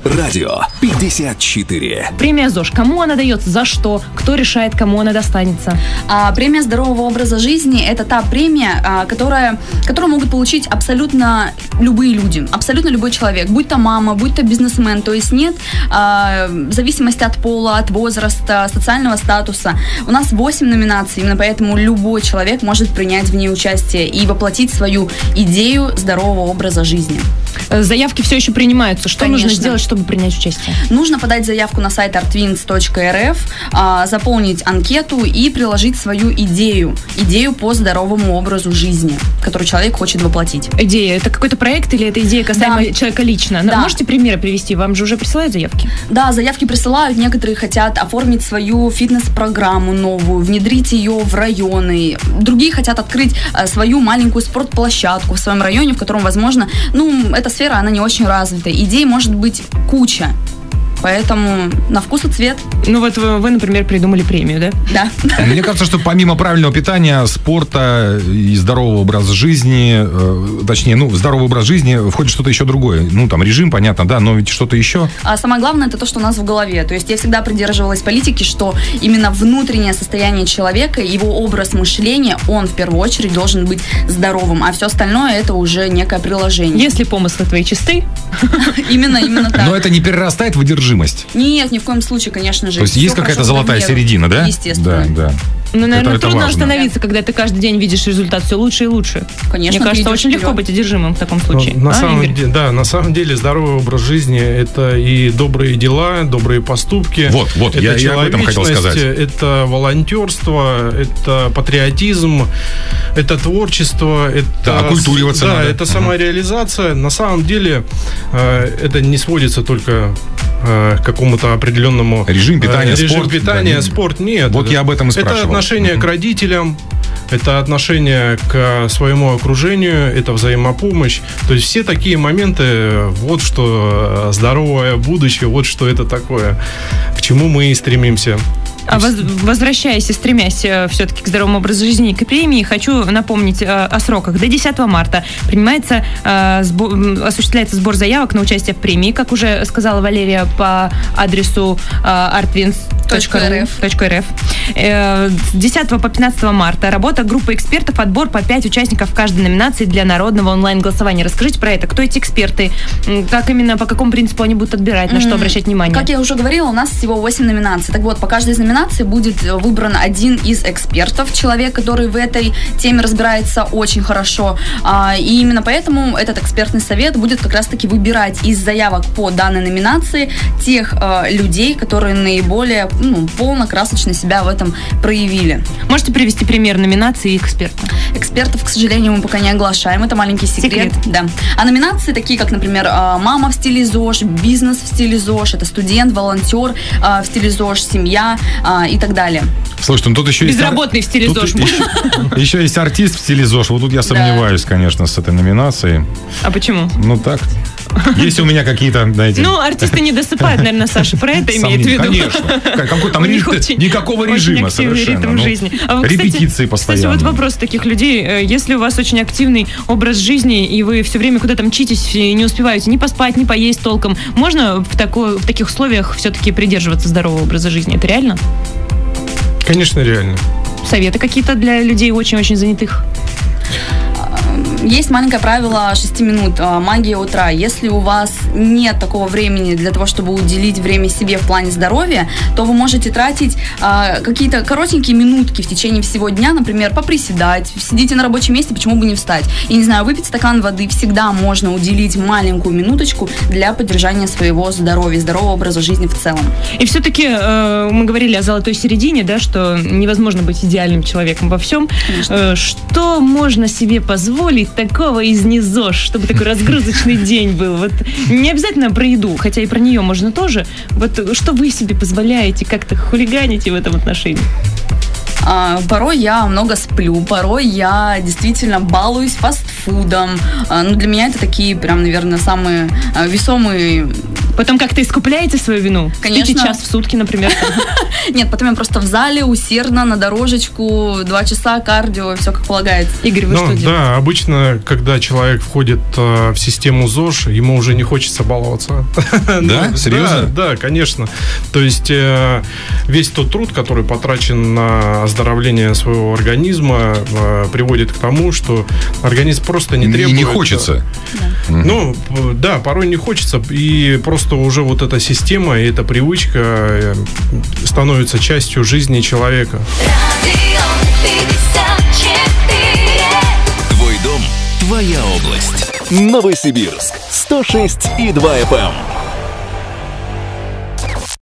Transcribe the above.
Радио 54. Премия ЗОЖ. Кому она дается? За что? Кто решает, кому она достанется? Премия здорового образа жизни – это та премия, которую могут получить абсолютно любые люди, абсолютно любой человек, будь то мама, будь то бизнесмен. То есть нет зависимости от пола, от возраста, социального статуса. У нас 8 номинаций, именно поэтому любой человек может принять в ней участие и воплотить свою идею здорового образа жизни. Заявки все еще принимаются. Что нужно сделать, чтобы принять участие? Нужно подать заявку на сайт artwins.rf, заполнить анкету и приложить свою идею по здоровому образу жизни, которую человек хочет воплотить. Идея – это какой-то проект или это идея касаемо человека лично? Да. Можете примеры привести? Вам же уже присылают заявки? Да, заявки присылают. Некоторые хотят оформить свою фитнес-программу новую, внедрить ее в районы. Другие хотят открыть свою маленькую спортплощадку в своем районе, в котором, возможно, эта сфера, она не очень развита. Идей может быть куча. Поэтому на вкус и цвет. Вы, например, придумали премию, да? Да. Мне кажется, что помимо правильного питания, спорта и здорового образа жизни, в здоровый образ жизни входит что-то еще другое. Режим, понятно, да, но ведь что-то еще. Самое главное, это то, что у нас в голове. То есть я всегда придерживалась политики, что именно внутреннее состояние человека, его образ мышления, он в первую очередь должен быть здоровым, а все остальное это уже некое приложение. Если помыслы твои чисты. Именно так. Но это не перерастает в одержимость? Нет, ни в коем случае, конечно же. То есть есть какая-то золотая середина, да? Естественно. Да. Наверное, трудно важно. остановиться, когда ты каждый день видишь результат все лучше и лучше. Конечно. Мне кажется, очень легко быть одержимым в таком случае. На самом деле здоровый образ жизни – это и добрые дела, добрые поступки. Вот, я об этом хотел сказать. Это волонтерство, это патриотизм, это творчество, это окультуриваться надо. Это самореализация. На самом деле это не сводится только к какому-то определенному режим питания, спорт. Нет. Вот я об этом и спрашивал. Это отношение к родителям, это отношение к своему окружению, это взаимопомощь. То есть все такие моменты, вот что здоровое будущее, вот что это такое, к чему мы и стремимся. Возвращаясь и стремясь все-таки к здоровому образу жизни и к премии, хочу напомнить о сроках. До 10 марта осуществляется сбор заявок на участие в премии, как уже сказала Валерия, по адресу artwins.rf. С 10 по 15 марта работа группы экспертов, отбор по 5 участников в каждой номинации для народного онлайн-голосования. Расскажите про это. Кто эти эксперты? Как именно, по какому принципу они будут отбирать? На что обращать внимание? Как я уже говорила, у нас всего 8 номинаций. Так вот, по каждой из номинаций будет выбран один из экспертов, человек, который в этой теме разбирается очень хорошо. И именно поэтому этот экспертный совет будет как раз-таки выбирать из заявок по данной номинации тех людей, которые наиболее полно, красочно себя в этом проявили. Можете привести пример номинации и эксперта? Экспертов, к сожалению, мы пока не оглашаем. Это маленький секрет. Да. А номинации такие, как, например, мама в стиле ЗОЖ, бизнес в стиле ЗОЖ, это студент, волонтер в стиле ЗОЖ, семья и так далее. Слушайте, тут еще безработный в стиле ЗОЖ. Еще есть артист в стиле ЗОЖ. Вот тут я сомневаюсь, конечно, с этой номинацией. А почему? Так. Есть у меня какие-то, артисты не досыпают, наверное, Саша про это имеет в виду. Конечно. Какой там никакого режима совершенно. Ритм жизни. Репетиции постоянно. Кстати, вопрос таких людей. Если у вас очень активный образ жизни, и вы все время куда-то мчитесь и не успеваете ни поспать, ни поесть толком, можно в таких условиях все-таки придерживаться здорового образа жизни? Это реально? Конечно, реально. Советы какие-то для людей очень-очень занятых? Есть маленькое правило 6 минут, магия утра. Если у вас нет такого времени для того, чтобы уделить время себе в плане здоровья, то вы можете тратить какие-то коротенькие минутки в течение всего дня, например, поприседать, сидите на рабочем месте, почему бы не встать? И, не знаю, выпить стакан воды. Всегда можно уделить маленькую минуточку для поддержания своего здоровья, здорового образа жизни в целом. И все-таки мы говорили о золотой середине, да, что невозможно быть идеальным человеком во всем. Конечно. Что можно себе позволить такого из НИЗОЖ, чтобы такой разгрузочный день был? Вот не обязательно про еду, хотя и про нее можно тоже. Вот что вы себе позволяете, как-то хулиганите в этом отношении? Порой я много сплю, порой я действительно балуюсь фастфудом. Для меня это такие прям, наверное, самые весомые Потом как-то искупляете свою вину? Конечно. Спите час в сутки, например. Нет, потом я просто в зале усердно на дорожечку, 2 часа кардио, все как полагается. Игорь, вы что делаете? Да, обычно, когда человек входит в систему ЗОЖ, ему уже не хочется баловаться. Да? Серьезно? Да, конечно. То есть весь тот труд, который потрачен на оздоровление своего организма, приводит к тому, что организм просто не требует... И не хочется. Ну, да, порой не хочется, и просто уже вот эта система и эта привычка становится частью жизни человека. Твой дом, твоя область. Новосибирск 106,2 FM.